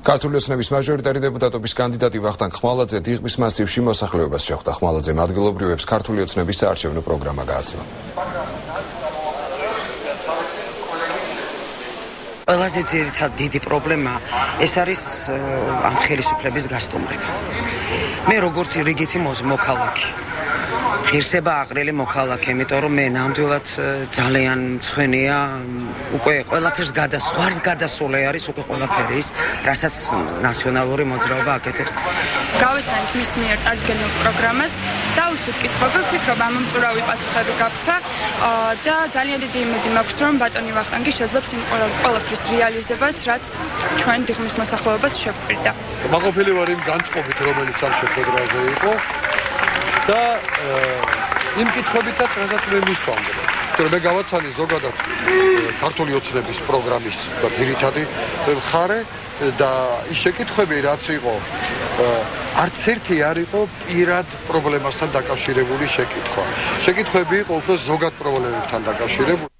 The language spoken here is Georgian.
ქართული ოცნების მაჟორიტარი დეპუტატობის კანდიდატი ვახტანგ ხმალაძე დიღმის მასივში მოსახლეობას შეხვდა. ხმალაძემ ადგილობრივებს ქართული ოცნების საარჩევნო პროგრამა გააცნო. ყველაზე ძირითადი დიდი პრობლემა ეს არის ამ ხელისუფლების გასტუმრება. მე როგორც რიგითი მოქალაქე ღირსება აყრილი მოქალაქე, იმიტომ რომ მე ნამდვილად ძალიან მწვენეა უკვე ყველაფერს სხვას გადასული არის უკვე ყველაფერი ის, რასაც ნაციონალური მოძრაობა აკეთებს. გავეცანით მის მიერ წარდგენილ პროგრამას, დავუსვით კითხვები, ვფიქრობ ამ მომწურავი პასუხები გაგვცა და ძალიან დიდი იმედი მაქვს, რომ ბატონი ვახტანგი შეძლებს იმ ყველაფრის რეალიზებას, რაც ჩვენ დიღმის მოსახლეობას შეგვპირდა. მაყოფილი ვარ იმ განწყობით, რომელიც ამ შეხვედრაზე იყო. და იმ კითხვებითაც რასაც მე მისვამდი. თორე მე გავაცანი ზოგადად ქართული ოცნების პროგრამის ძირითადი მხარე და ის შეკითხვები რაც იყო არც ერთი არ იყო პირად პრობლემასთან დაკავშირებული შეკითხვა. შეკითხვები იყო უფრო ზოგად პრობლემებთან დაკავშირებული.